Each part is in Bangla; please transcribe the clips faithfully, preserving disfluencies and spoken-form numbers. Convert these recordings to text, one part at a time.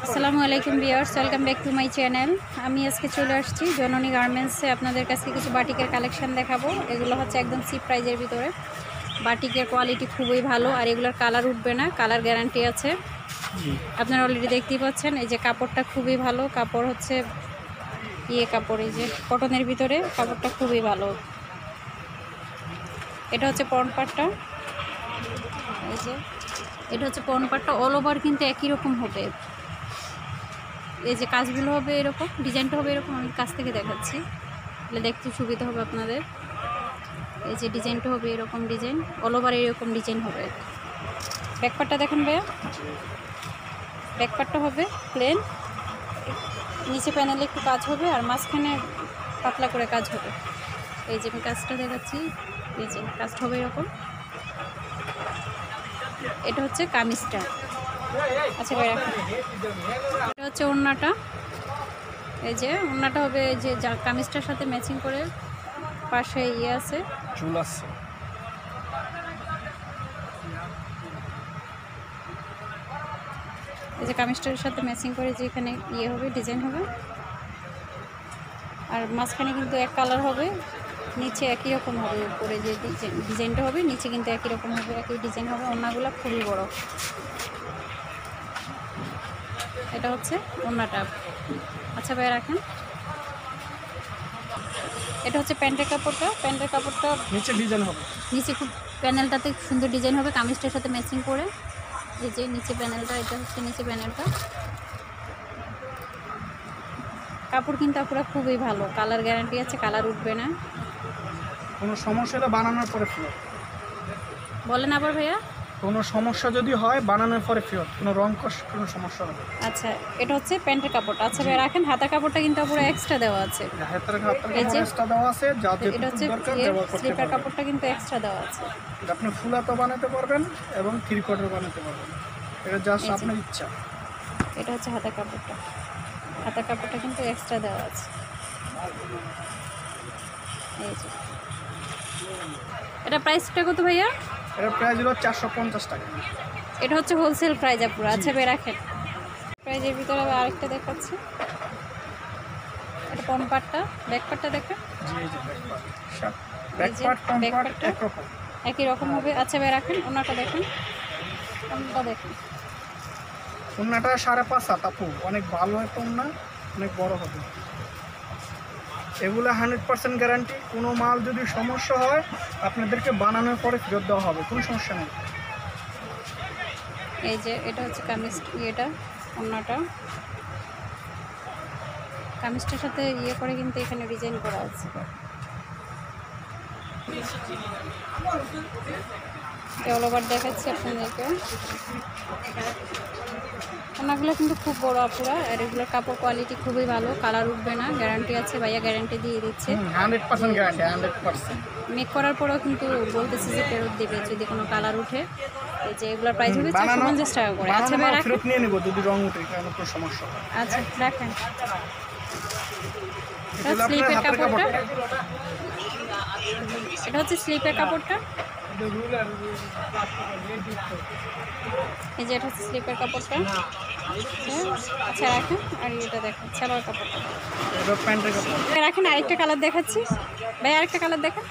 আসসালামু আলাইকুম viewers, welcome back to my channel. আমি আজকে চলে আসছি জননী গার্মেন্টসে আপনাদের কাছে কিছু বাটিকের কালেকশন দেখাবো। এগুলো হচ্ছে একদম চিপ প্রাইজের ভিতরে। বাটিকের কোয়ালিটি খুবই ভালো আর এগুলোর কালার উঠবে না, কালার গ্যারান্টি আছে। আপনারা অলরেডি দেখতেই পাচ্ছেন, এই যে কাপড়টা খুবই ভালো। কাপড় হচ্ছে ইয়ে কাপড়, এই যে কটনের ভিতরে কাপড়টা খুবই ভালো। এটা হচ্ছে পরন পাটটা, এই যে এটা হচ্ছে পরন পাটটা। অল ওভার কিন্তু একই রকম হবে। এই যে কাজগুলো হবে এরকম, ডিজাইনটা হবে এরকম। আমি কাছ থেকে দেখাচ্ছি, তাহলে দেখতে সুবিধা হবে আপনাদের। এই যে ডিজাইনটা হবে এরকম, ডিজাইন অল ওভার এরকম ডিজাইন হবে। ব্যাকপার্টটা দেখেন ভাইয়া, ব্যাকপার্টটা হবে প্লেন, নিচে প্যানেলে একটু কাজ হবে আর মাঝখানে পাতলা করে কাজ হবে। এই যে আমি কাজটা দেখাচ্ছি, এই যে কাজটা হবে এরকম। এটা হচ্ছে কামিজটা। আচ্ছা ভাই রাখুন। এটা হচ্ছে ওড়নাটা, এই যে ওড়নাটা হবে এই যে কামিজটার সাথে ম্যাচিং করে। পাশে ইয়ে আছে, চুল আছে। এই যে কামিজটার সাথে ম্যাচিং করে যে এখানে ইয়ে হবে, ডিজাইন হবে। আর মাঝখানে কিন্তু এক কালার হবে, নিচে একই রকম হবে। উপরে যে ডিজাইনটা হবে নিচে কিন্তু একই রকম হবে, একই ডিজাইন হবে। ওড়নাগুলো খুবই বড়। এটা হচ্ছে ওড়নাটা। আচ্ছা ভাই রাখেন। এটা হচ্ছে প্যান্টের কাপড়টা। প্যান্টের কাপড়টা নিচে ডিজাইন হবে, নিচে খুব প্যানেলটাতে সুন্দর ডিজাইন হবে কামিজটার সাথে ম্যাচিং করে। এই যে নিচে প্যানেলটা, এটা হচ্ছে নিচে প্যানেলটা। কাপড় কিন্তু পুরো খুবই ভালো, কালার গ্যারান্টি আছে, কালার উঠবে না। কোনো সমস্যা হলে বানানোর পরে ফেরত। বলেন আবার ভাইয়া। কোনো সমস্যা যদি হয় বানানোর পরে ফেরত, কোনো রং কষ কোনো সমস্যা হবে। আচ্ছা, এটা হচ্ছে প্যান্টের কাপড়টা। আচ্ছা ভাই রাখেন। হাতার কাপড়টা কিন্তু পুরো এক্সট্রা দেওয়া আছে। হাতের কাপড়টা এক্সট্রা দেওয়া আছে, যা এটা হচ্ছে দরকার ব্যবহার করতে স্লিপার পারবেন। কাপড়টা কিন্তু এক্সট্রা দেওয়া আছে। আপনি ফুলাতো বানাতে পারবেন এবং থ্রি কোয়ার্টার বানাতে পারবেন, এটা জাস্ট আপনার ইচ্ছা। এটা হচ্ছে হাতার কাপড়টা। হাতার কাপড়টা কিন্তু এক্সট্রা দেওয়া আছে। এই যে এটা প্রাইসটা কত ভাইয়া? এটা প্রাইস হলো চারশো পঞ্চাশ টাকা। এটা হচ্ছে হোলসেল প্রাইস পুরো। আচ্ছা ভাই রাখেন। প্রাইজের ভিতরে আবার আরেকটা দেখাচ্ছি। এটা পম পাটটা, ব্যাক পাটটা দেখেন। জি জি, ব্যাক পার্ট ফ্রন্ট পার্ট একরকম, একই রকম হবে। আচ্ছা ভাই রাখেন। ওনাটা দেখেন, ওনাটা দেখেন। ওড়নাটা সাড়ে পাঁচ হাত আপু, অনেক ভালো একটা ওড়না, অনেক বড় হবে। এগুলো হান্ড্রেড পার্সেন্ট গ্যারান্টি। কোনো মাল যদি সমস্যা হয় আপনাদেরকে বানানোর পরে ফেরত দেওয়া হবে, কোনো সমস্যা নেই। এই যে এটা হচ্ছে কামিজ, ইয়েটা ওড়নাটা। কামিজটার সাথে ইয়ে করে কিন্তু এখানে ডিজাইন করা আছে। অল ওভার দেখাচ্ছি আপনাদেরকে। ওনাগুলো কিন্তু খুব বড় আপুরা, আর এগুলোর কাপড় কোয়ালিটি খুবই ভালো, কালার উঠবে না, গ্যারান্টি আছে। ভাইয়া গ্যারান্টি দিয়ে দিচ্ছে hundred percent guarantee, hundred percent. Make করার পরেও কিন্তু বলতেছে যে ফেরত দেবে যদি কোনো কালার উঠে। এই যে এগুলোর প্রাইস হবে চারশো পঞ্চাশ টাকা করে। আচ্ছা ভাই রাখেন। ফেরত নিয়ে নেব যদি রং উঠে, কারণ কোনো সমস্যা হয়। আচ্ছা রাখেন। স্লিপের কাপড়টা, এটা হচ্ছে স্লিপের কাপড়টা। এই যে এটা হচ্ছে স্লিপের কাপড়টা। আচ্ছা রাখেন। আর এটা দেখেন সালোয়ার কাপড়টা, এটা প্যান্টের কাপড় রাখেন। আরেকটা কালার দেখাচ্ছি ভাই, আরেকটা কালার দেখেন।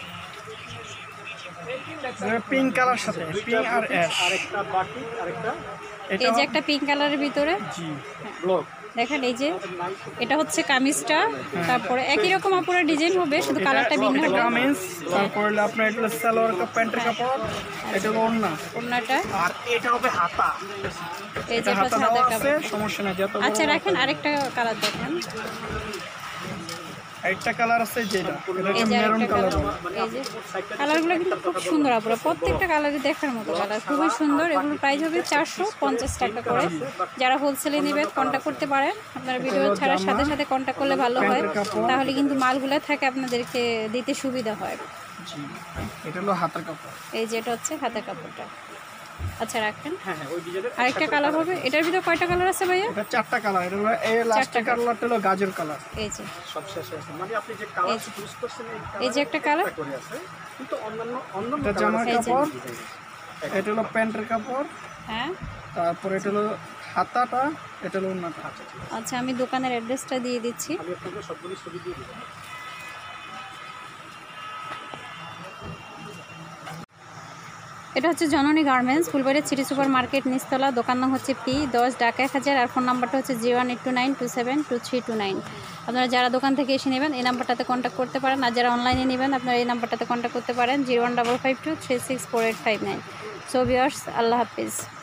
পিঙ্ক কালার সাথে পিঙ্ক আর অ্যাশ, আরেকটা বাটি, আরেকটা এই যে একটা পিঙ্ক কালারের ভিতরে। জি ব্লক দেখেন। এই যে এটা হচ্ছে কামিজটা, তারপরে একই রকম আপুরা ডিজাইন হবে, শুধু কালারটা ভিন্ন হবে। কামিজ, তারপরে আপনার এটা সালোয়ার কাপ প্যান্টের কাপড়, এটা হলো ওড়না, ওড়নাটা। আর এটা হবে হাতা। এই যে এটা হচ্ছে হাতার কাপড়, সমস্যা নেই যত। আচ্ছা রাখেন। আরেকটা কালার দেখেন। একটা কালার আছে যেটা, এটা এই যে মেরুন আরেকটা কালার। কালার। এই যে কালারগুলো কিন্তু খুব সুন্দর আপুরা, প্রত্যেকটা কালারই দেখার মতো কালার, খুবই সুন্দর। এগুলোর প্রাইস হবে চারশো পঞ্চাশ টাকা করে। যারা হোলসেলে নেবে কন্ট্যাক্ট করতে পারেন। আপনারা ভিডিও ছাড়ার সাথে সাথে কন্ট্যাক্ট করলে ভালো হয়, তাহলে কিন্তু মালগুলো থাকে আপনাদেরকে দিতে সুবিধা হয়। এটা হলো হাতার কাপড়। এই যে এটা হচ্ছে হাতার কাপড়টা। আচ্ছা রাখেন। আরেকটা কালার হবে। এটার ভিতরে কয়টা কালার আছে ভাইয়া? এটা চারটা কালার। এটা হলো এই লাস্ট কালারটা হলো গাজর কালার। এই যে সব শেষে আছে, মানে আপনি যে কালার চুজ করছেন এই যে একটা কালার করে আছে, কিন্তু অন্যান্য অন্যান্য জামার কাপড়। এটা হলো প্যান্টের কাপড়। হ্যাঁ, তারপর এটা হলো হাতাটা, এটা হলো ওড়নাটা। আচ্ছা, আমি দোকানের অ্যাড্রেসটা দিয়ে দিচ্ছি। আমি আপনাকে সবগুলি ছবি দিয়ে দেবো। এটা হচ্ছে Janani garments, Phulbari city super market, নিচতলা। দোকান নাম হচ্ছে পি দশ, ঢাকা এক হাজার। আর ফোন নাম্বারটা হচ্ছে zero one eight two nine two seven two three two nine. আপনারা যারা দোকান থেকে এসে নেবেন এই নাম্বারটাতে কন্ট্যাক্ট করতে পারেন, আর যারা অনলাইনে নেবেন আপনারা এই নাম্বারটাতে কন্ট্যাক্ট করতে পারেন, zero one double five two three six four eight five nine. So viewers, আল্লাহ হাফিজ।